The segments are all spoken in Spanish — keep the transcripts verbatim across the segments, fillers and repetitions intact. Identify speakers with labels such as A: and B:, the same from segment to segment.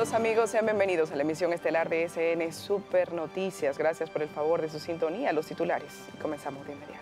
A: Estimados amigos, sean bienvenidos a la emisión estelar de S N Super Noticias. Gracias por el favor de su sintonía. Los titulares. Comenzamos de inmediato.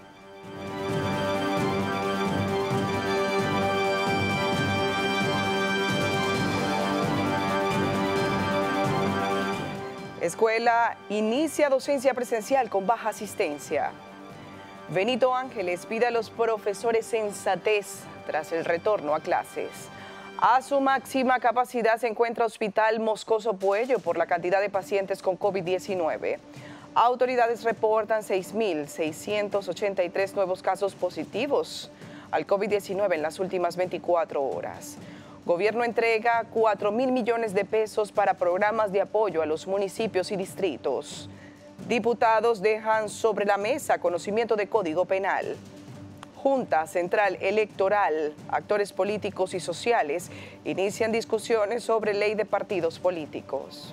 A: Escuela inicia docencia presencial con baja asistencia. Benito Ángeles pide a los profesores sensatez tras el retorno a clases. A su máxima capacidad se encuentra Hospital Moscoso Puello por la cantidad de pacientes con COVID diecinueve. Autoridades reportan seis mil seiscientos ochenta y tres nuevos casos positivos al COVID diecinueve en las últimas veinticuatro horas. Gobierno entrega cuatro mil millones de pesos para programas de apoyo a los municipios y distritos. Diputados dejan sobre la mesa conocimiento de Código Penal. Junta Central Electoral, actores políticos y sociales inician discusiones sobre ley de partidos políticos.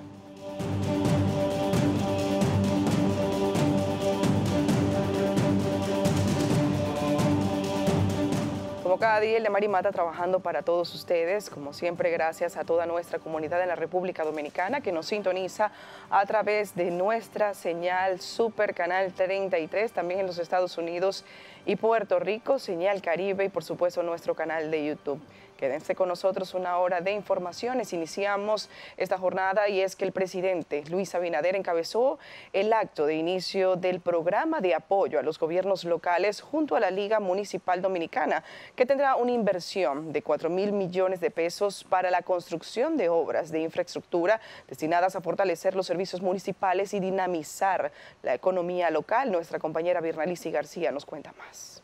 A: Como cada día, el de Mari Mata trabajando para todos ustedes, como siempre gracias a toda nuestra comunidad en la República Dominicana que nos sintoniza a través de nuestra señal Super Canal treinta y tres, también en los Estados Unidos y Puerto Rico, señal Caribe y por supuesto nuestro canal de YouTube. Quédense con nosotros una hora de informaciones. Iniciamos esta jornada y es que el presidente Luis Abinader encabezó el acto de inicio del programa de apoyo a los gobiernos locales junto a la Liga Municipal Dominicana, que tendrá una inversión de cuatro mil millones de pesos para la construcción de obras de infraestructura destinadas a fortalecer los servicios municipales y dinamizar la economía local. Nuestra compañera Virnalicy García nos cuenta más.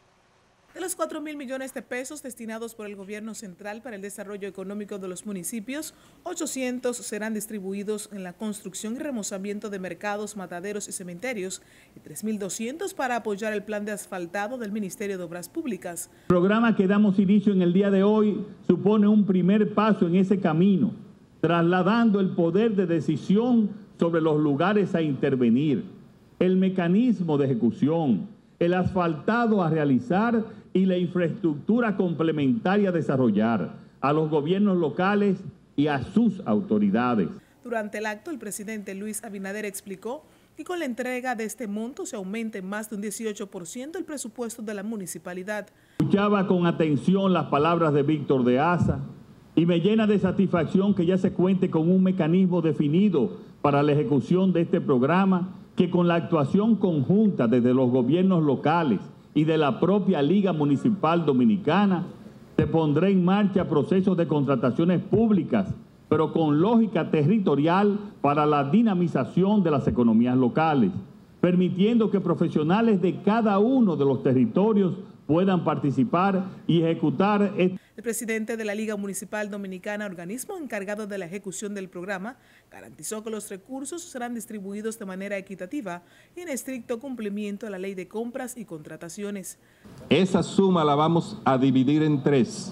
B: De los cuatro mil millones de pesos destinados por el gobierno central para el desarrollo económico de los municipios, ochocientos serán distribuidos en la construcción y remozamiento de mercados, mataderos y cementerios y tres mil doscientos para apoyar el plan de asfaltado del Ministerio de Obras Públicas.
C: El programa que damos inicio en el día de hoy supone un primer paso en ese camino, trasladando el poder de decisión sobre los lugares a intervenir, el mecanismo de ejecución, el asfaltado a realizar y la infraestructura complementaria a desarrollar a los gobiernos locales y a sus autoridades.
B: Durante el acto, el presidente Luis Abinader explicó que con la entrega de este monto se aumente más de un dieciocho por ciento el presupuesto de la municipalidad.
C: Escuchaba con atención las palabras de Víctor de Asa y me llena de satisfacción que ya se cuente con un mecanismo definido para la ejecución de este programa que con la actuación conjunta desde los gobiernos locales y de la propia Liga Municipal Dominicana, se pondrá en marcha procesos de contrataciones públicas, pero con lógica territorial para la dinamización de las economías locales, permitiendo que profesionales de cada uno de los territorios puedan participar y ejecutar.
B: El presidente de la Liga Municipal Dominicana, organismo encargado de la ejecución del programa, garantizó que los recursos serán distribuidos de manera equitativa y en estricto cumplimiento a la ley de compras y contrataciones.
D: Esa suma la vamos a dividir en tres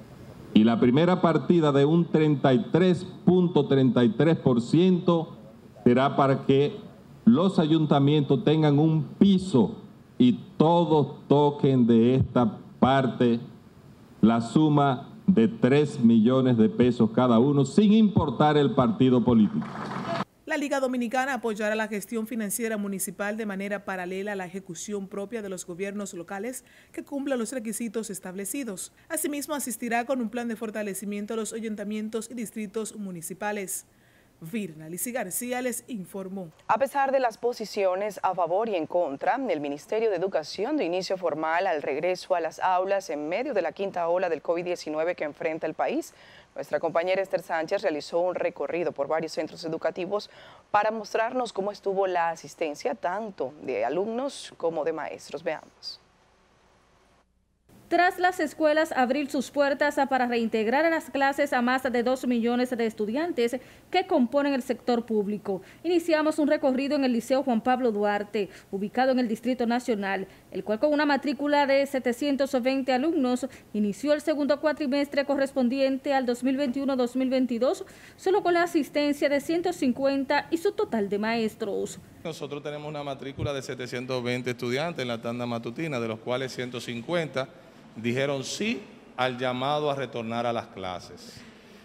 D: y la primera partida de un treinta y tres punto treinta y tres por ciento será para que los ayuntamientos tengan un piso y todos toquen de esta parte la suma de tres millones de pesos cada uno, sin importar el partido político.
B: La Liga Dominicana apoyará la gestión financiera municipal de manera paralela a la ejecución propia de los gobiernos locales que cumplan los requisitos establecidos. Asimismo, asistirá con un plan de fortalecimiento a los ayuntamientos y distritos municipales. Virnalicy García les informó.
A: A pesar de las posiciones a favor y en contra, el Ministerio de Educación de inicio formal al regreso a las aulas en medio de la quinta ola del COVID diecinueve que enfrenta el país, nuestra compañera Esther Sánchez realizó un recorrido por varios centros educativos para mostrarnos cómo estuvo la asistencia tanto de alumnos como de maestros. Veamos.
E: Tras las escuelas abrir sus puertas para reintegrar a las clases a más de dos millones de estudiantes que componen el sector público, iniciamos un recorrido en el Liceo Juan Pablo Duarte, ubicado en el Distrito Nacional, el cual con una matrícula de setecientos veinte alumnos inició el segundo cuatrimestre correspondiente al dos mil veintiuno dos mil veintidós, solo con la asistencia de ciento cincuenta y su total de maestros.
F: Nosotros tenemos una matrícula de setecientos veinte estudiantes en la tanda matutina, de los cuales ciento cincuenta dijeron sí al llamado a retornar a las clases.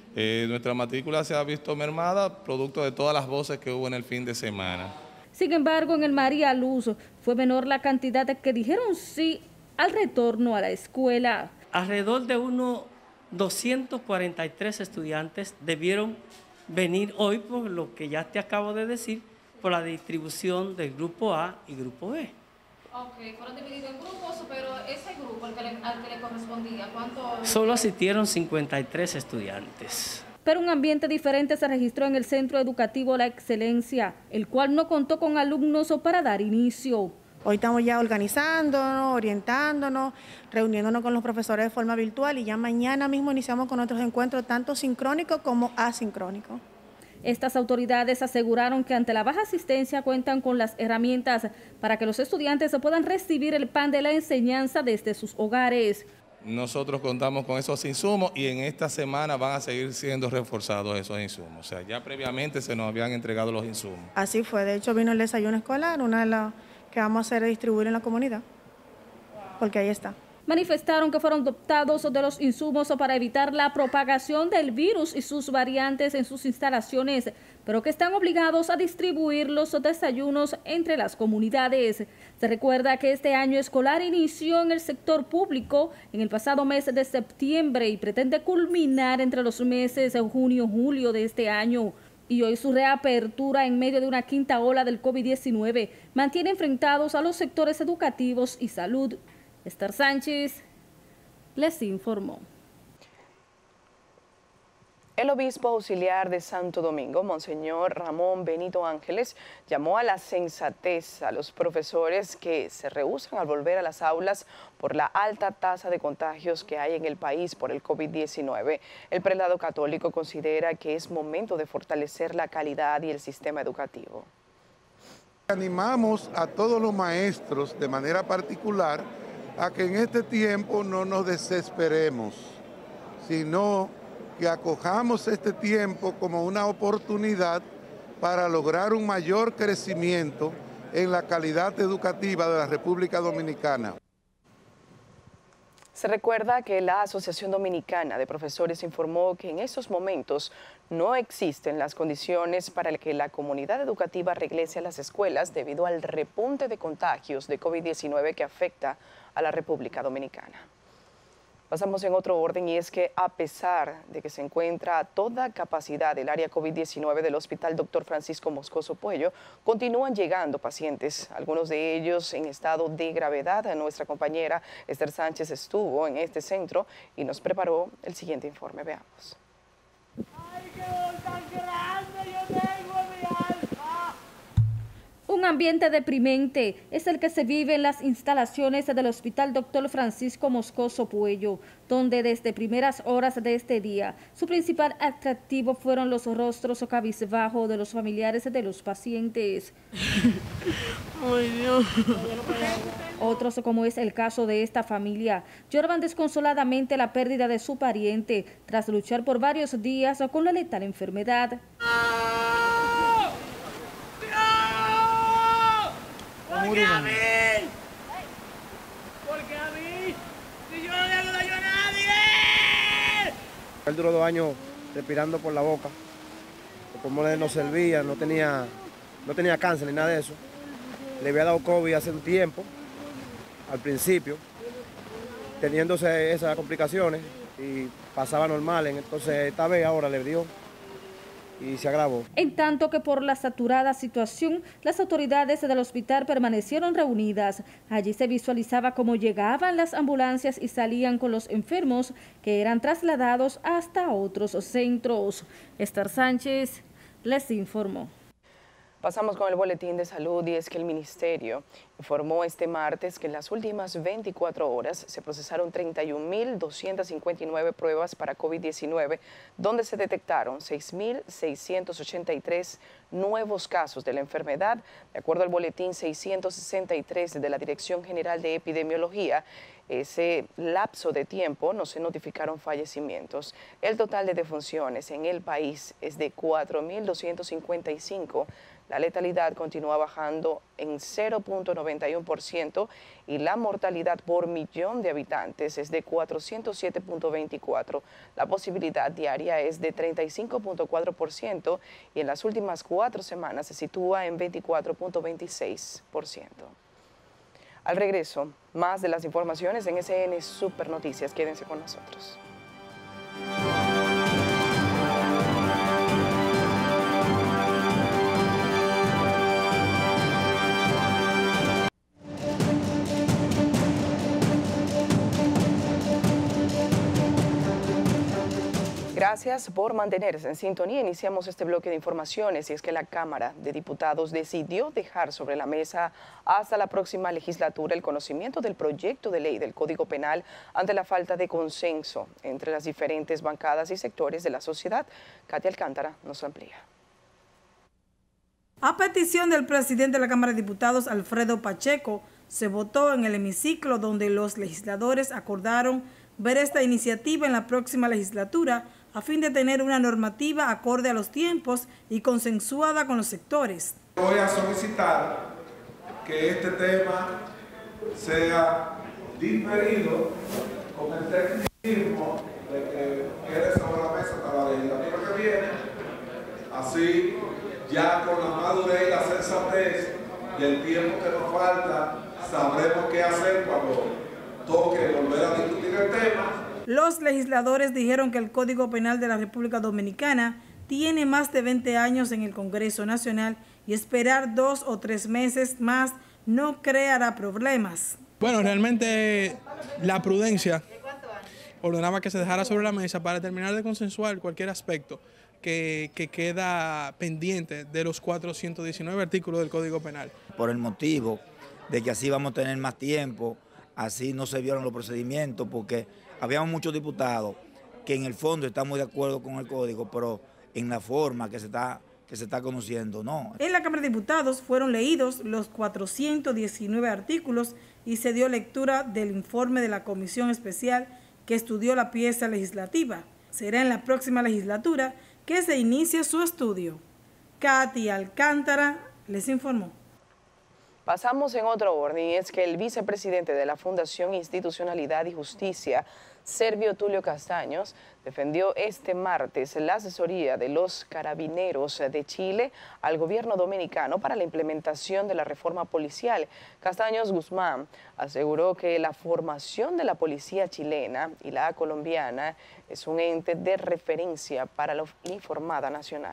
F: Eh, nuestra matrícula se ha visto mermada producto de todas las voces que hubo en el fin de semana.
E: Sin embargo, en el María Luz fue menor la cantidad de que dijeron sí al retorno a la escuela.
G: Alrededor de unos doscientos cuarenta y tres estudiantes debieron venir hoy, por lo que ya te acabo de decir, por la distribución del grupo A y grupo B.
E: Ok, fueron divididos en grupos, pero ese grupo al que le, al que le correspondía, ¿cuánto?
G: Solo asistieron cincuenta y tres estudiantes.
E: Pero un ambiente diferente se registró en el Centro Educativo La Excelencia, el cual no contó con alumnos para dar inicio.
H: Hoy estamos ya organizándonos, orientándonos, reuniéndonos con los profesores de forma virtual y ya mañana mismo iniciamos con nuestros encuentros tanto sincrónicos como asincrónicos.
E: Estas autoridades aseguraron que ante la baja asistencia cuentan con las herramientas para que los estudiantes puedan recibir el pan de la enseñanza desde sus hogares.
F: Nosotros contamos con esos insumos y en esta semana van a seguir siendo reforzados esos insumos. O sea, ya previamente se nos habían entregado los insumos.
H: Así fue, de hecho vino el desayuno escolar, una de las que vamos a hacer es distribuir en la comunidad, porque ahí está.
E: Manifestaron que fueron dotados de los insumos para evitar la propagación del virus y sus variantes en sus instalaciones, pero que están obligados a distribuir los desayunos entre las comunidades. Se recuerda que este año escolar inició en el sector público en el pasado mes de septiembre y pretende culminar entre los meses de junio y julio de este año. Y hoy su reapertura en medio de una quinta ola del COVID diecinueve mantiene enfrentados a los sectores educativos y salud. Esther Sánchez les informó.
A: El obispo auxiliar de Santo Domingo, Monseñor Ramón Benito Ángeles, llamó a la sensatez a los profesores que se rehúsan a volver a las aulas por la alta tasa de contagios que hay en el país por el COVID diecinueve. El prelado católico considera que es momento de fortalecer la calidad y el sistema educativo.
I: Animamos a todos los maestros de manera particular a que en este tiempo no nos desesperemos, sino que acojamos este tiempo como una oportunidad para lograr un mayor crecimiento en la calidad educativa de la República Dominicana.
A: Se recuerda que la Asociación Dominicana de Profesores informó que en estos momentos no existen las condiciones para que la comunidad educativa regrese a las escuelas debido al repunte de contagios de COVID diecinueve que afecta a la República Dominicana. Pasamos en otro orden y es que a pesar de que se encuentra a toda capacidad el área COVID diecinueve del Hospital Doctor Francisco Moscoso Puello, continúan llegando pacientes, algunos de ellos en estado de gravedad. Nuestra compañera Esther Sánchez estuvo en este centro y nos preparó el siguiente informe. Veamos.
J: ¡Ay, qué dolor tan grande yo tengo en mi alma!
E: Un ambiente deprimente es el que se vive en las instalaciones del Hospital Doctor Francisco Moscoso Puello, donde desde primeras horas de este día su principal atractivo fueron los rostros cabizbajo de los familiares de los pacientes.
J: ¡Ay, Dios!
E: Otros, como es el caso de esta familia, lloraban desconsoladamente la pérdida de su pariente tras luchar por varios días con la letal enfermedad.
J: ¿Por qué a mí? ¿Por qué a mí? Si yo no le hago daño a nadie.
K: Él duró dos años respirando por la boca. Los pulmones no servían, no tenía, no tenía cáncer ni nada de eso. Le había dado COVID hace un tiempo, al principio, teniéndose esas complicaciones y pasaba normal. Entonces esta vez ahora le dio y se agravó.
E: En tanto que por la saturada situación, las autoridades del hospital permanecieron reunidas. Allí se visualizaba cómo llegaban las ambulancias y salían con los enfermos que eran trasladados hasta otros centros. Esther Sánchez les informó.
A: Pasamos con el boletín de salud y es que el Ministerio informó este martes que en las últimas veinticuatro horas se procesaron treinta y un mil doscientas cincuenta y nueve pruebas para COVID diecinueve, donde se detectaron seis mil seiscientos ochenta y tres nuevos casos de la enfermedad, de acuerdo al boletín seiscientos sesenta y tres de la Dirección General de Epidemiología. ese lapso de tiempo no se notificaron fallecimientos. El total de defunciones en el país es de cuatro mil doscientos cincuenta y cinco. La letalidad continúa bajando en cero punto noventa y uno por ciento y la mortalidad por millón de habitantes es de cuatrocientos siete punto veinticuatro. La posibilidad diaria es de treinta y cinco punto cuatro por ciento y en las últimas cuatro semanas se sitúa en veinticuatro punto veintiséis por ciento. Al regreso, más de las informaciones en S N Super Noticias. Quédense con nosotros. Gracias por mantenerse en sintonía. Iniciamos este bloque de informaciones y es que la Cámara de Diputados decidió dejar sobre la mesa hasta la próxima legislatura el conocimiento del proyecto de ley del Código Penal ante la falta de consenso entre las diferentes bancadas y sectores de la sociedad. Katia Alcántara nos amplía.
L: A petición del presidente de la Cámara de Diputados, Alfredo Pacheco, se votó en el hemiciclo donde los legisladores acordaron ver esta iniciativa en la próxima legislatura a fin de tener una normativa acorde a los tiempos y consensuada con los sectores.
M: Voy a solicitar que este tema sea diferido con el tecnicismo de que quede sobre la mesa hasta la legislatura que viene, así ya con la madurez y la sensatez y el tiempo que nos falta, sabremos qué hacer cuando toque volver a discutir el tema.
L: Los legisladores dijeron que el Código Penal de la República Dominicana tiene más de veinte años en el Congreso Nacional y esperar dos o tres meses más no creará problemas.
N: Bueno, realmente la prudencia ordenaba que se dejara sobre la mesa para terminar de consensuar cualquier aspecto que, que queda pendiente de los cuatrocientos diecinueve artículos del Código Penal.
O: Por el motivo de que así vamos a tener más tiempo, así no se vieron los procedimientos, porque habíamos muchos diputados que en el fondo estamos de acuerdo con el código, pero en la forma que se está, que se está conociendo, no.
L: En la Cámara de Diputados fueron leídos los cuatrocientos diecinueve artículos y se dio lectura del informe de la Comisión Especial que estudió la pieza legislativa. Será en la próxima legislatura que se inicie su estudio. Katia Alcántara les informó.
A: Pasamos en otro orden y es que el vicepresidente de la Fundación Institucionalidad y Justicia, Servio Tulio Castaños, defendió este martes la asesoría de los carabineros de Chile al gobierno dominicano para la implementación de la reforma policial. Castaños Guzmán aseguró que la formación de la policía chilena y la colombiana es un ente de referencia para la informada nacional.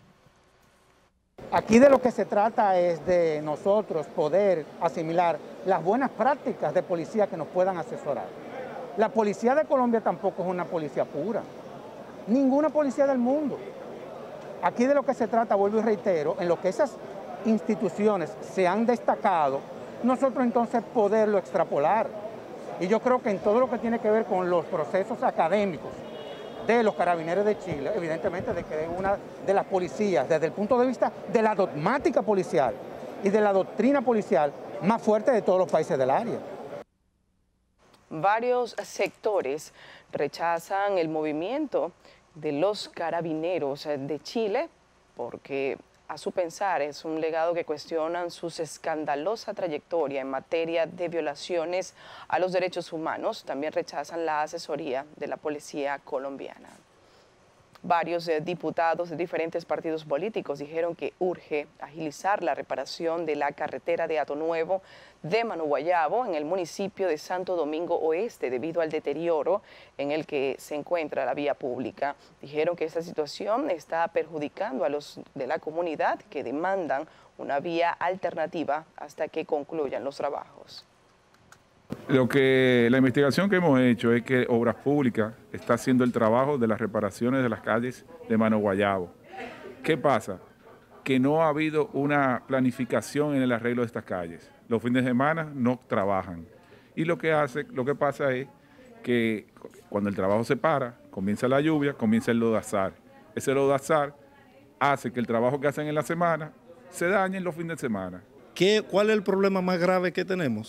P: Aquí de lo que se trata es de nosotros poder asimilar las buenas prácticas de policía que nos puedan asesorar. La policía de Colombia tampoco es una policía pura, ninguna policía del mundo. Aquí de lo que se trata, vuelvo y reitero, en lo que esas instituciones se han destacado, nosotros entonces poderlo extrapolar. Y yo creo que en todo lo que tiene que ver con los procesos académicos de los carabineros de Chile, evidentemente de que es una de las policías, desde el punto de vista de la dogmática policial y de la doctrina policial más fuerte de todos los países del área.
A: Varios sectores rechazan el movimiento de los carabineros de Chile porque a su pensar es un legado que cuestionan su escandalosa trayectoria en materia de violaciones a los derechos humanos. También rechazan la asesoría de la policía colombiana. Varios eh, diputados de diferentes partidos políticos dijeron que urge agilizar la reparación de la carretera de Hato Nuevo de Mano Guayabo en el municipio de Santo Domingo Oeste debido al deterioro en el que se encuentra la vía pública. Dijeron que esta situación está perjudicando a los de la comunidad que demandan una vía alternativa hasta que concluyan los trabajos.
Q: Lo que la investigación que hemos hecho es que Obras Públicas está haciendo el trabajo de las reparaciones de las calles de Mano Guayabo. ¿Qué pasa? Que no ha habido una planificación en el arreglo de estas calles. Los fines de semana no trabajan. Y lo que hace, lo que pasa es que cuando el trabajo se para, comienza la lluvia, comienza el lodazar. Ese lodazar hace que el trabajo que hacen en la semana se dañe en los fines de semana.
R: ¿Qué, ¿Cuál es el problema más grave que tenemos?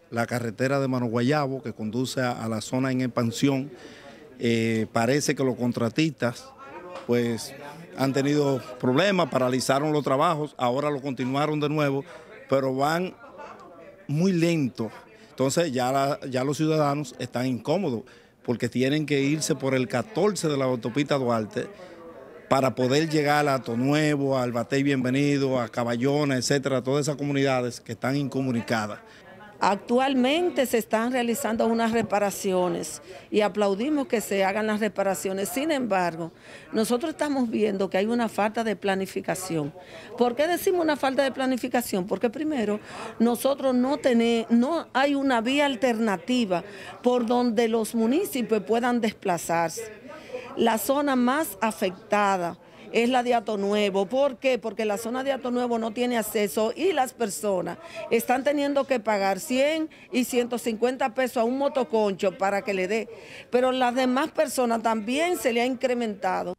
R: la carretera de Mano Guayabo que conduce a, a la zona en expansión. Eh, parece que los contratistas pues han tenido problemas, paralizaron los trabajos, ahora lo continuaron de nuevo, pero van muy lento. Entonces ya, la, ya los ciudadanos están incómodos porque tienen que irse por el catorce de la autopista Duarte para poder llegar a Ato Nuevo, al Batey Bienvenido, a Caballona, etcétera, todas esas comunidades que están incomunicadas.
S: Actualmente se están realizando unas reparaciones y aplaudimos que se hagan las reparaciones. Sin embargo, nosotros estamos viendo que hay una falta de planificación. ¿Por qué decimos una falta de planificación? Porque primero, nosotros no tenemos, no hay una vía alternativa por donde los municipios puedan desplazarse. La zona más afectada es la de Ato Nuevo. ¿Por qué? Porque la zona de Ato Nuevo no tiene acceso y las personas están teniendo que pagar cien y ciento cincuenta pesos a un motoconcho para que le dé. Pero las demás personas también se le ha incrementado.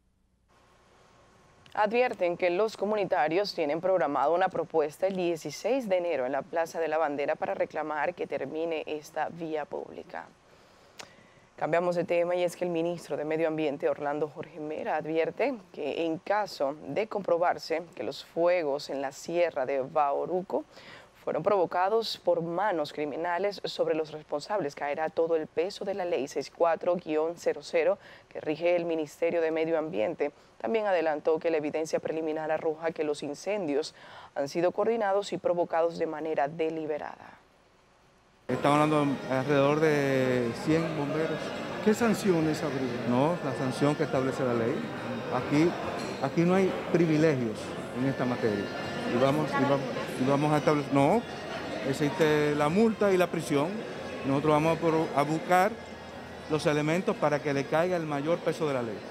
A: Advierten que los comunitarios tienen programado una propuesta el dieciséis de enero en la Plaza de la Bandera para reclamar que termine esta vía pública. Cambiamos de tema y es que el ministro de Medio Ambiente, Orlando Jorge Mera, advierte que en caso de comprobarse que los fuegos en la sierra de Bauruco fueron provocados por manos criminales, sobre los responsables caerá todo el peso de la ley sesenta y cuatro guión cero cero que rige el Ministerio de Medio Ambiente. También adelantó que la evidencia preliminar arroja que los incendios han sido coordinados y provocados de manera deliberada.
T: Estamos hablando alrededor de cien bomberos.
U: ¿Qué sanciones habría?
T: No, la sanción que establece la ley. Aquí, aquí no hay privilegios en esta materia. Y vamos, y vamos, y vamos a establecer, no, existe la multa y la prisión. Nosotros vamos a buscar los elementos para que le caiga el mayor peso de la ley.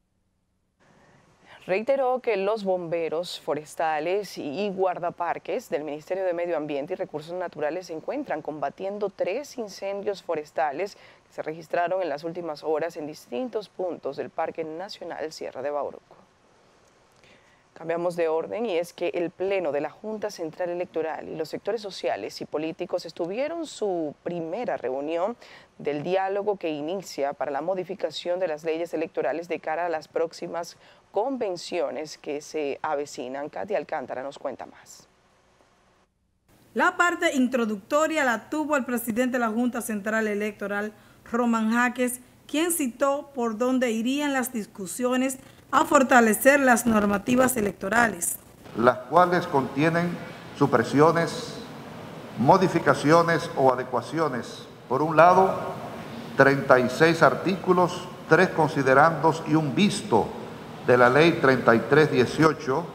A: Reiteró que los bomberos forestales y guardaparques del Ministerio de Medio Ambiente y Recursos Naturales se encuentran combatiendo tres incendios forestales que se registraron en las últimas horas en distintos puntos del Parque Nacional Sierra de Bauruco. Cambiamos de orden y es que el Pleno de la Junta Central Electoral y los sectores sociales y políticos estuvieron su primera reunión del diálogo que inicia para la modificación de las leyes electorales de cara a las próximas convenciones que se avecinan. Katia Alcántara nos cuenta más.
L: La parte introductoria la tuvo el presidente de la Junta Central Electoral, Román Jaques, quien citó por dónde irían las discusiones a fortalecer las normativas electorales,
V: las cuales contienen supresiones, modificaciones o adecuaciones. Por un lado, treinta y seis artículos, tres considerandos y un visto de la ley treinta y tres dieciocho,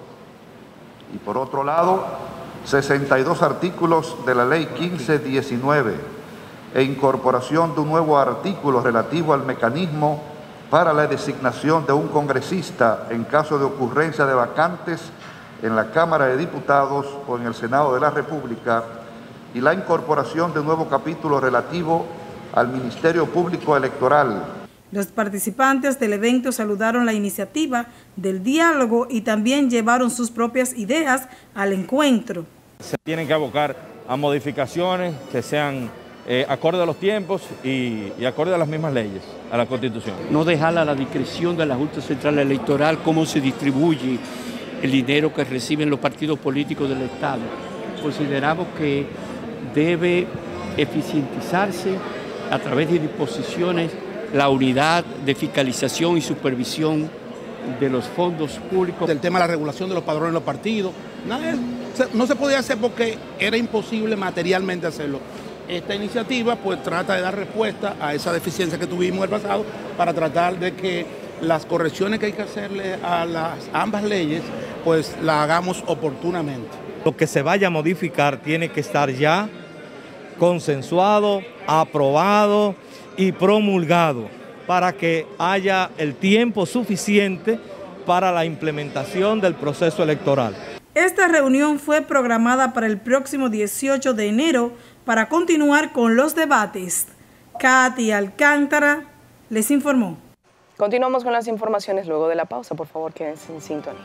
V: y por otro lado, sesenta y dos artículos de la ley quince diecinueve, e incorporación de un nuevo artículo relativo al mecanismo para la designación de un congresista en caso de ocurrencia de vacantes en la Cámara de Diputados o en el Senado de la República, y la incorporación de un nuevo capítulo relativo al Ministerio Público Electoral.
L: Los participantes del evento saludaron la iniciativa del diálogo y también llevaron sus propias ideas al encuentro.
W: Se tienen que abocar a modificaciones que sean eh, acorde a los tiempos y, y acorde a las mismas leyes, a la Constitución.
X: No dejar a la discreción de la Junta Central Electoral cómo se distribuye el dinero que reciben los partidos políticos del Estado. Consideramos que debe eficientizarse a través de disposiciones la unidad de fiscalización y supervisión de los fondos públicos.
U: El tema de la regulación de los padrones de los partidos, nada, no se podía hacer porque era imposible materialmente hacerlo. Esta iniciativa pues trata de dar respuesta a esa deficiencia que tuvimos el pasado para tratar de que las correcciones que hay que hacerle a las ambas leyes pues las hagamos oportunamente.
W: Lo que se vaya a modificar tiene que estar ya consensuado, aprobado y promulgado para que haya el tiempo suficiente para la implementación del proceso electoral.
L: Esta reunión fue programada para el próximo dieciocho de enero para continuar con los debates. Katy Alcántara les informó.
A: Continuamos con las informaciones luego de la pausa. Por favor, quédense en sintonía.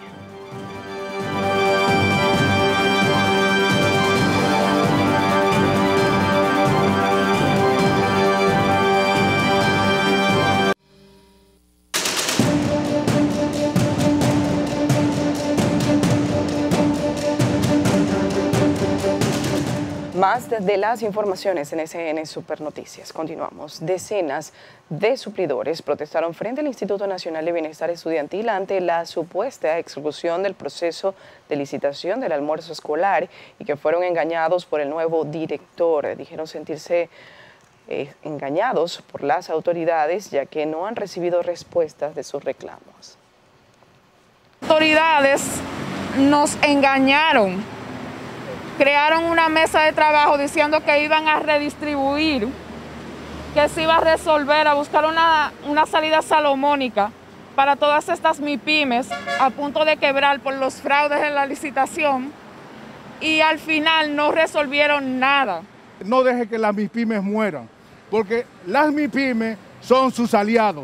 A: Más de las informaciones en S N Super Noticias. Continuamos. Decenas de suplidores protestaron frente al Instituto Nacional de Bienestar Estudiantil ante la supuesta exclusión del proceso de licitación del almuerzo escolar y que fueron engañados por el nuevo director. Dijeron sentirse eh, engañados por las autoridades ya que no han recibido respuestas de sus reclamos.
B: Autoridades nos engañaron. Crearon una mesa de trabajo diciendo que iban a redistribuir, que se iba a resolver, a buscar una, una salida salomónica para todas estas MIPYMES a punto de quebrar por los fraudes en la licitación y al final no resolvieron nada.
C: No deje que las MIPYMES mueran, porque las MIPYMES son sus aliados.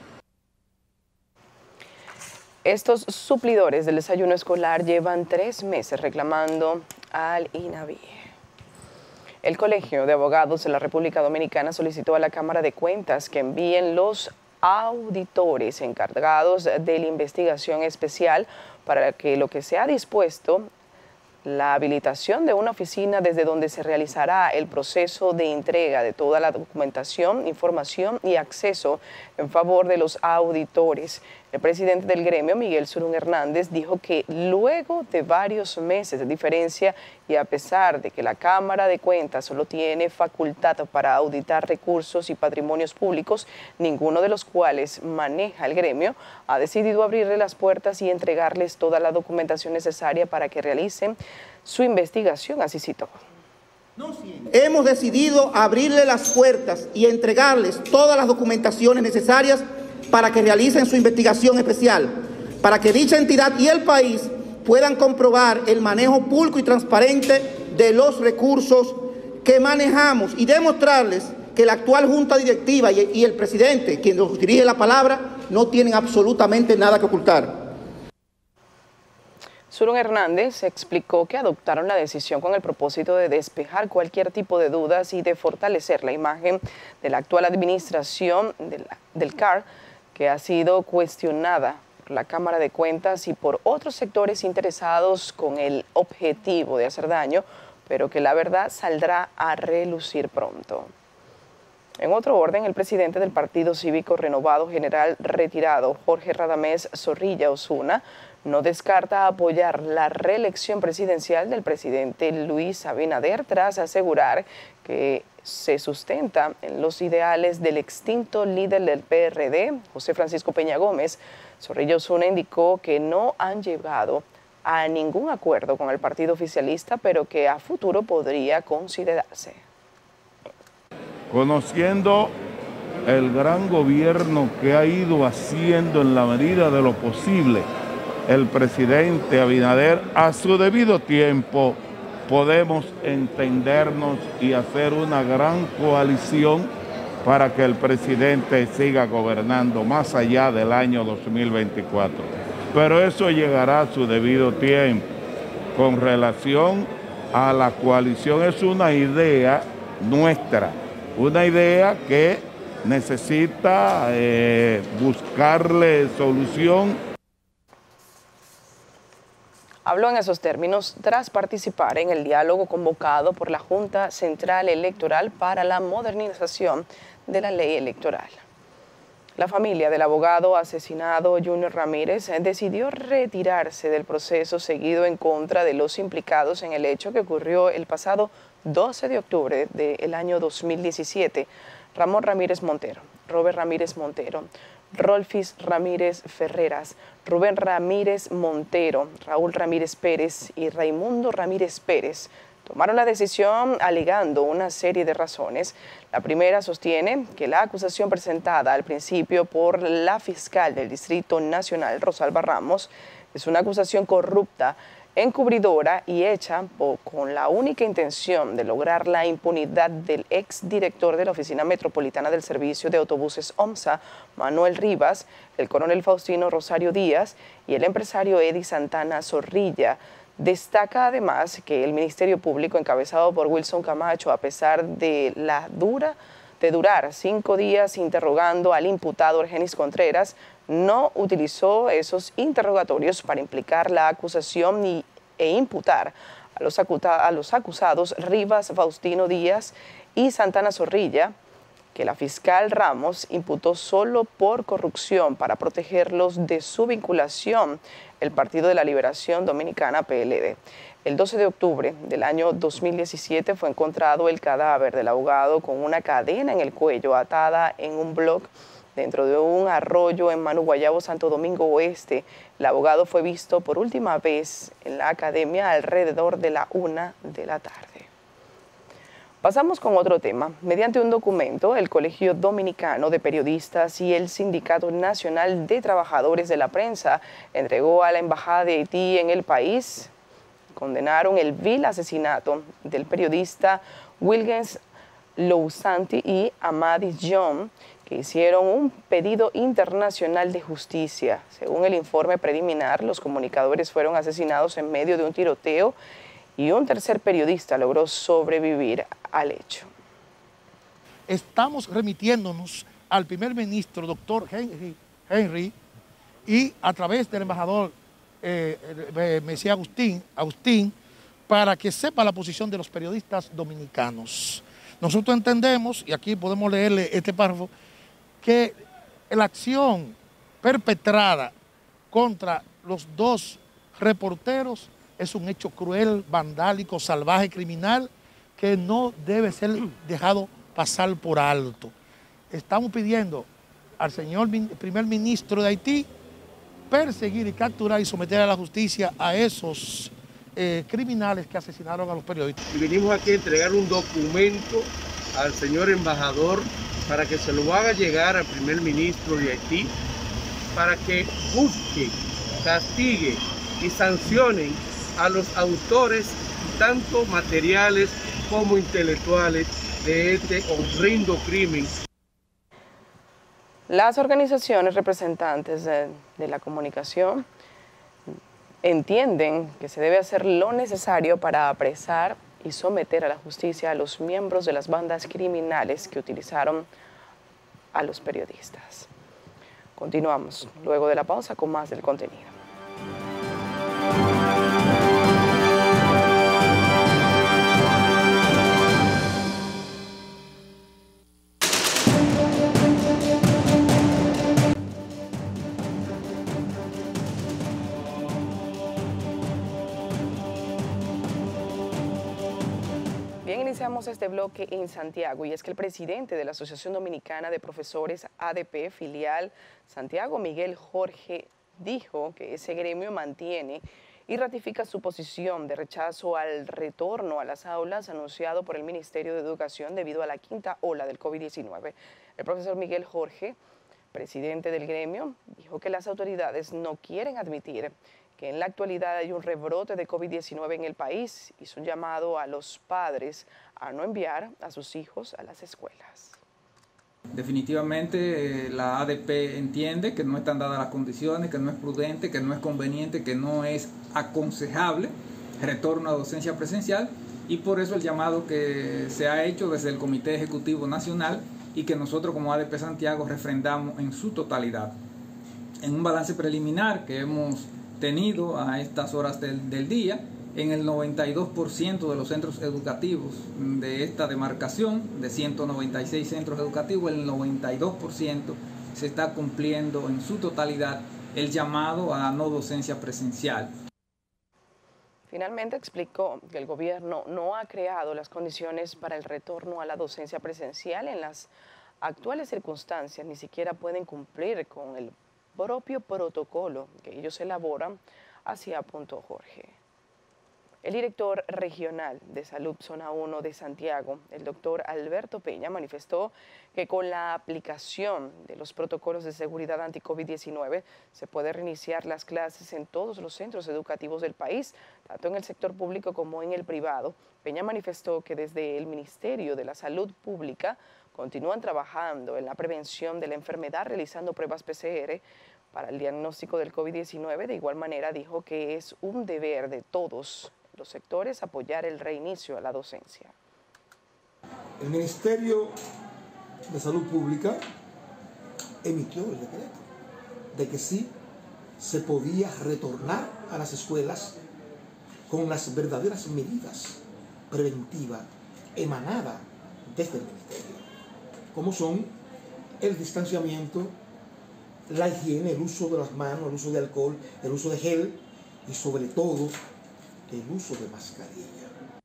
A: Estos suplidores del desayuno escolar llevan tres meses reclamando al INAVI. El Colegio de Abogados de la República Dominicana solicitó a la Cámara de Cuentas que envíen los auditores encargados de la investigación especial para que lo que se ha dispuesto la habilitación de una oficina desde donde se realizará el proceso de entrega de toda la documentación, información y acceso en favor de los auditores. El presidente del gremio, Miguel Surún Hernández, dijo que luego de varios meses de diferencia y a pesar de que la Cámara de Cuentas solo tiene facultad para auditar recursos y patrimonios públicos, ninguno de los cuales maneja el gremio, ha decidido abrirle las puertas y entregarles toda la documentación necesaria para que realicen su investigación. Así citó.
D: Hemos decidido abrirle las puertas y entregarles todas las documentaciones necesarias para que realicen su investigación especial, para que dicha entidad y el país puedan comprobar el manejo público y transparente de los recursos que manejamos y demostrarles que la actual Junta Directiva y, y el presidente, quien nos dirige la palabra, no tienen absolutamente nada que ocultar.
A: Surún Hernández explicó que adoptaron la decisión con el propósito de despejar cualquier tipo de dudas y de fortalecer la imagen de la actual administración de la, del C A R, que ha sido cuestionada por la Cámara de Cuentas y por otros sectores interesados con el objetivo de hacer daño, pero que la verdad saldrá a relucir pronto. En otro orden, el presidente del Partido Cívico Renovado, general retirado Jorge Radamés Zorrilla Osuna, no descarta apoyar la reelección presidencial del presidente Luis Abinader tras asegurar que se sustenta en los ideales del extinto líder del P R D, José Francisco Peña Gómez. Zorrilla Osuna indicó que no han llegado a ningún acuerdo con el partido oficialista, pero que a futuro podría considerarse.
Q: Conociendo el gran gobierno que ha ido haciendo en la medida de lo posible el presidente Abinader, a su debido tiempo podemos entendernos y hacer una gran coalición para que el presidente siga gobernando más allá del año dos mil veinticuatro. Pero eso llegará a su debido tiempo. Con relación a la coalición, es una idea nuestra, una idea que necesita eh, buscarle solución.
A: Habló en esos términos tras participar en el diálogo convocado por la Junta Central Electoral para la modernización de la ley electoral. La familia del abogado asesinado Junior Ramírez decidió retirarse del proceso seguido en contra de los implicados en el hecho que ocurrió el pasado doce de octubre del año dos mil diecisiete. Ramón Ramírez Montero, Robert Ramírez Montero, Rolfis Ramírez Ferreras, Rubén Ramírez Montero, Raúl Ramírez Pérez y Raimundo Ramírez Pérez tomaron la decisión alegando una serie de razones. La primera sostiene que la acusación presentada al principio por la fiscal del Distrito Nacional, Rosalba Ramos, es una acusación corrupta, encubridora y hecha por, con la única intención de lograr la impunidad del exdirector de la Oficina Metropolitana del Servicio de Autobuses OMSA, Manuel Rivas, el coronel Faustino Rosario Díaz y el empresario Eddie Santana Zorrilla. Destaca además que el Ministerio Público, encabezado por Wilson Camacho, a pesar de la dura de durar cinco días interrogando al imputado Argenis Contreras, no utilizó esos interrogatorios para implicar la acusación y, e imputar a los, a los acusados Rivas Faustino Díaz y Santana Zorrilla, que la fiscal Ramos imputó solo por corrupción para protegerlos de su vinculación el Partido de la Liberación Dominicana, P L D. El doce de octubre del año dos mil diecisiete fue encontrado el cadáver del abogado con una cadena en el cuello atada en un bloque dentro de un arroyo en Manu Guayabo, Santo Domingo Oeste. El abogado fue visto por última vez en la academia alrededor de la una de la tarde. Pasamos con otro tema. Mediante un documento, el Colegio Dominicano de Periodistas y el Sindicato Nacional de Trabajadores de la Prensa entregó a la Embajada de Haití en el país, condenaron el vil asesinato del periodista Wilgens Lousanti y Amadi John, que hicieron un pedido internacional de justicia. Según el informe preliminar, los comunicadores fueron asesinados en medio de un tiroteo y un tercer periodista logró sobrevivir al hecho.
U: Estamos remitiéndonos al primer ministro, doctor Henry, Henry y a través del embajador eh, eh, Mesía Agustín, Agustín, para que sepa la posición de los periodistas dominicanos. Nosotros entendemos, y aquí podemos leerle este párrafo, que la acción perpetrada contra los dos reporteros es un hecho cruel, vandálico, salvaje, criminal, que no debe ser dejado pasar por alto. Estamos pidiendo al señor primer ministro de Haití perseguir y capturar y someter a la justicia a esos eh, criminales que asesinaron a los periodistas.
F: Y venimos aquí a entregar un documento al señor embajador para que se lo haga llegar al primer ministro de Haití, para que busque, castigue y sancionen a los autores, tanto materiales como intelectuales, de este horrendo crimen.
A: Las organizaciones representantes de, de la comunicación entienden que se debe hacer lo necesario para apresar y someter a la justicia a los miembros de las bandas criminales que utilizaron a los periodistas. Continuamos luego de la pausa con más del contenido. Bien, iniciamos este bloque en Santiago y es que el presidente de la Asociación Dominicana de Profesores A D P, filial Santiago, Miguel Jorge, dijo que ese gremio mantiene y ratifica su posición de rechazo al retorno a las aulas anunciado por el Ministerio de Educación debido a la quinta ola del COVID diecinueve. El profesor Miguel Jorge, presidente del gremio, dijo que las autoridades no quieren admitir que en la actualidad hay un rebrote de COVID diecinueve en el país, hizo un llamado a los padres a no enviar a sus hijos a las escuelas.
G: Definitivamente eh, la A D P entiende que no están dadas las condiciones, que no es prudente, que no es conveniente, que no es aconsejable retorno a docencia presencial, y por eso el llamado que se ha hecho desde el Comité Ejecutivo Nacional y que nosotros como A D P Santiago refrendamos en su totalidad. En un balance preliminar que hemos tenido a estas horas del, del día, en el noventa y dos por ciento de los centros educativos de esta demarcación, de ciento noventa y seis centros educativos, el noventa y dos por ciento se está cumpliendo en su totalidad el llamado a no docencia presencial.
A: Finalmente explicó que el gobierno no ha creado las condiciones para el retorno a la docencia presencial. En las actuales circunstancias ni siquiera pueden cumplir con el propio protocolo que ellos elaboran, así apuntó Jorge. El director regional de Salud Zona uno de Santiago, el doctor Alberto Peña, manifestó que con la aplicación de los protocolos de seguridad anti-COVID diecinueve se puede reiniciar las clases en todos los centros educativos del país, tanto en el sector público como en el privado. Peña manifestó que desde el Ministerio de la Salud Pública continúan trabajando en la prevención de la enfermedad, realizando pruebas P C R para el diagnóstico del COVID diecinueve. De igual manera dijo que es un deber de todos los sectores apoyar el reinicio a la docencia.
H: El Ministerio de Salud Pública emitió el decreto de que sí se podía retornar a las escuelas con las verdaderas medidas preventivas emanadas desde el Ministerio, como son el distanciamiento, la higiene, el uso de las manos, el uso de alcohol, el uso de gel y sobre todo el uso de mascarilla.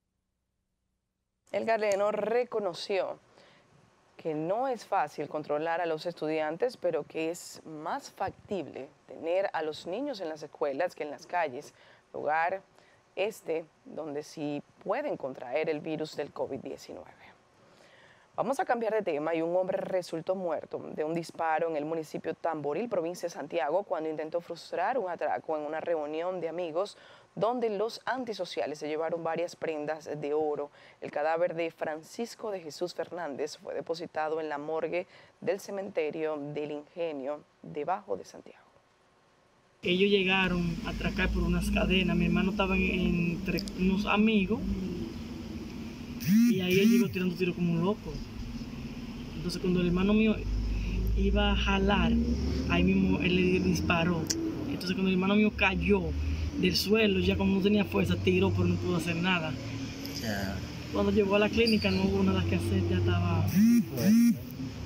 A: El galeno reconoció que no es fácil controlar a los estudiantes, pero que es más factible tener a los niños en las escuelas que en las calles, lugar este donde sí pueden contraer el virus del COVID diecinueve. Vamos a cambiar de tema y un hombre resultó muerto de un disparo en el municipio Tamboril, provincia de Santiago, cuando intentó frustrar un atraco en una reunión de amigos donde los antisociales se llevaron varias prendas de oro. El cadáver de Francisco de Jesús Fernández fue depositado en la morgue del cementerio del Ingenio, debajo de Santiago.
E: Ellos llegaron a atracar por unas cadenas, mi hermano estaba entre unos amigos y ahí él llegó tirando tiro como un loco. Entonces cuando el hermano mío iba a jalar, ahí mismo él le disparó. Entonces cuando el hermano mío cayó del suelo, ya como no tenía fuerza, tiró pero no pudo hacer nada. Yeah. Cuando llegó a la clínica no hubo nada que hacer, ya estaba... Bueno.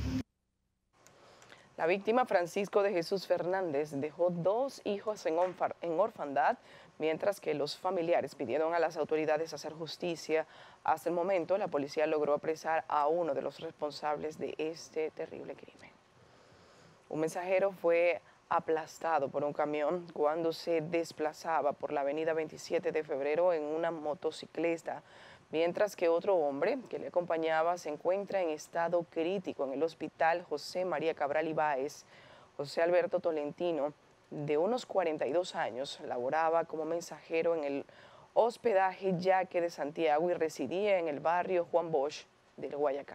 A: La víctima, Francisco de Jesús Fernández, dejó dos hijos en, en orfandad, mientras que los familiares pidieron a las autoridades hacer justicia. Hasta el momento, la policía logró apresar a uno de los responsables de este terrible crimen. Un mensajero fue aplastado por un camión cuando se desplazaba por la avenida veintisiete de febrero en una motocicleta, mientras que otro hombre que le acompañaba se encuentra en estado crítico en el hospital José María Cabral Ibáez. José Alberto Tolentino, de unos cuarenta y dos años, laboraba como mensajero en el hospedaje Yaque de Santiago y residía en el barrio Juan Bosch del Guayacal.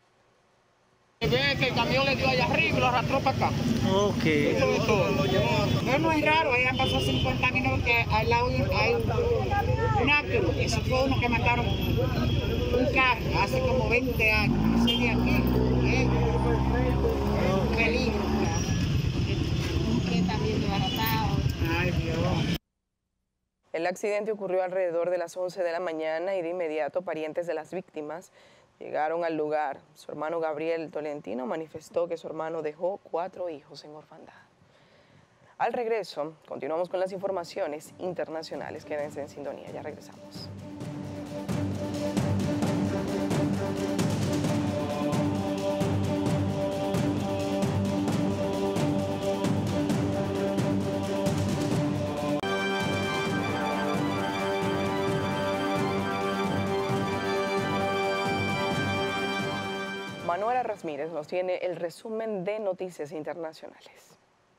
I: Ve que el camión le dio allá arriba y lo arrastró para acá.
E: Ok.
I: No, no es raro, ahí han pasado cincuenta minutos que al lado hay un acto. Eso fue uno que mataron un carro hace como veinte años. Ese de aquí es un peligro. También desbaratado. Ay, Dios.
A: El accidente ocurrió alrededor de las once de la mañana y de inmediato parientes de las víctimas llegaron al lugar. Su hermano Gabriel Tolentino manifestó que su hermano dejó cuatro hijos en orfandad. Al regreso, continuamos con las informaciones internacionales. Quédense en sintonía, ya regresamos. Manuela Ramírez nos tiene el resumen de noticias internacionales.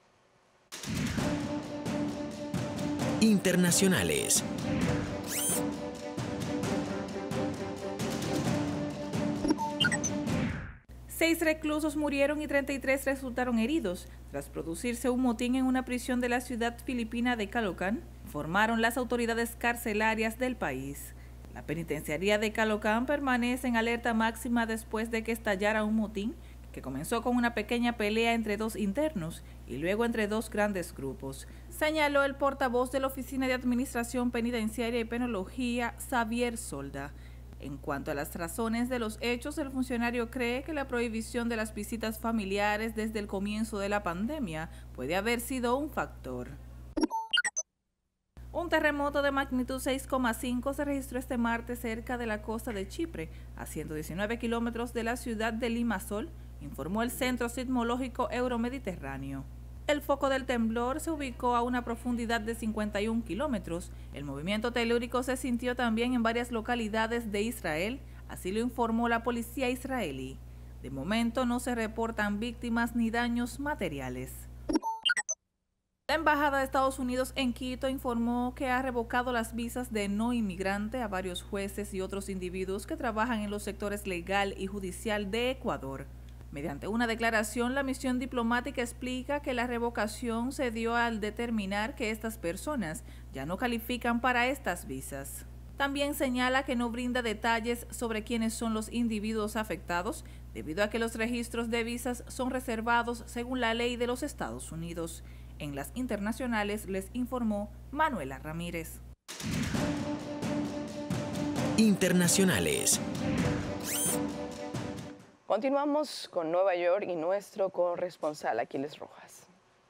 J: Internacionales.
K: Seis reclusos murieron y treinta y tres resultaron heridos tras producirse un motín en una prisión de la ciudad filipina de Caloocan, informaron las autoridades carcelarias del país. La penitenciaría de Caloocan permanece en alerta máxima después de que estallara un motín que comenzó con una pequeña pelea entre dos internos y luego entre dos grandes grupos, señaló el portavoz de la Oficina de Administración Penitenciaria y Penología, Xavier Solda. En cuanto a las razones de los hechos, el funcionario cree que la prohibición de las visitas familiares desde el comienzo de la pandemia puede haber sido un factor. Un terremoto de magnitud seis coma cinco se registró este martes cerca de la costa de Chipre, a ciento diecinueve kilómetros de la ciudad de Limassol, informó el Centro Sismológico Euromediterráneo. El foco del temblor se ubicó a una profundidad de cincuenta y un kilómetros. El movimiento telúrico se sintió también en varias localidades de Israel, así lo informó la policía israelí. De momento no se reportan víctimas ni daños materiales. La Embajada de Estados Unidos en Quito informó que ha revocado las visas de no inmigrante a varios jueces y otros individuos que trabajan en los sectores legal y judicial de Ecuador. Mediante una declaración, la misión diplomática explica que la revocación se dio al determinar que estas personas ya no califican para estas visas. También señala que no brinda detalles sobre quiénes son los individuos afectados, debido a que los registros de visas son reservados según la ley de los Estados Unidos. En las internacionales les informó Manuela Ramírez.
J: internacionales.
A: Continuamos con Nueva York y nuestro corresponsal Aquiles Rojas.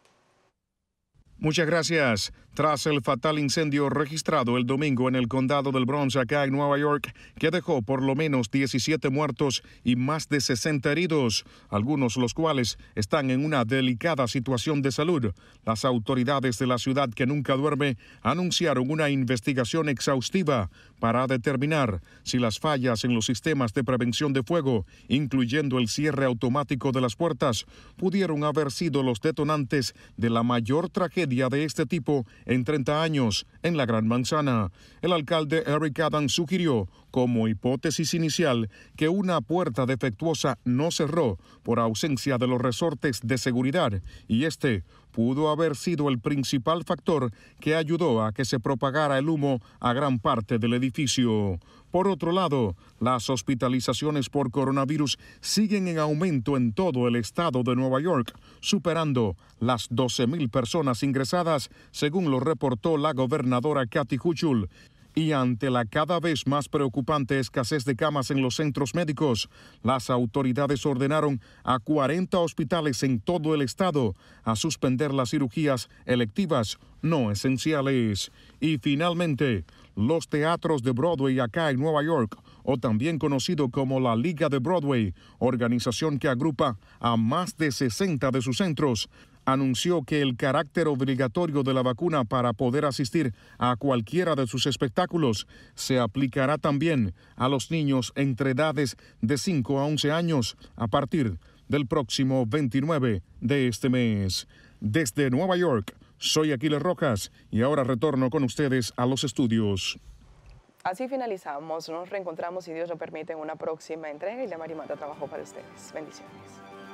M: Muchas gracias. Tras el fatal incendio registrado el domingo en el condado del Bronx, acá en Nueva York, que dejó por lo menos diecisiete muertos y más de sesenta heridos, algunos los cuales están en una delicada situación de salud, las autoridades de la ciudad que nunca duerme anunciaron una investigación exhaustiva para determinar si las fallas en los sistemas de prevención de fuego, incluyendo el cierre automático de las puertas, pudieron haber sido los detonantes de la mayor tragedia de este tipo en treinta años en la Gran Manzana. El alcalde Eric Adams sugirió como hipótesis inicial que una puerta defectuosa no cerró por ausencia de los resortes de seguridad y este pudo haber sido el principal factor que ayudó a que se propagara el humo a gran parte del edificio. Por otro lado, las hospitalizaciones por coronavirus siguen en aumento en todo el estado de Nueva York, superando las doce mil personas ingresadas, según lo reportó la gobernadora Kathy Hochul. Y ante la cada vez más preocupante escasez de camas en los centros médicos, las autoridades ordenaron a cuarenta hospitales en todo el estado a suspender las cirugías electivas no esenciales. Y finalmente, los teatros de Broadway acá en Nueva York, o también conocido como la Liga de Broadway, organización que agrupa a más de sesenta de sus centros, anunció que el carácter obligatorio de la vacuna para poder asistir a cualquiera de sus espectáculos se aplicará también a los niños entre edades de cinco a once años a partir del próximo veintinueve de este mes. Desde Nueva York, soy Aquiles Rojas y ahora retorno con ustedes a los estudios.
A: Así finalizamos. Nos reencontramos, si Dios lo permite, en una próxima entrega y la Marimata trabajó para ustedes. Bendiciones.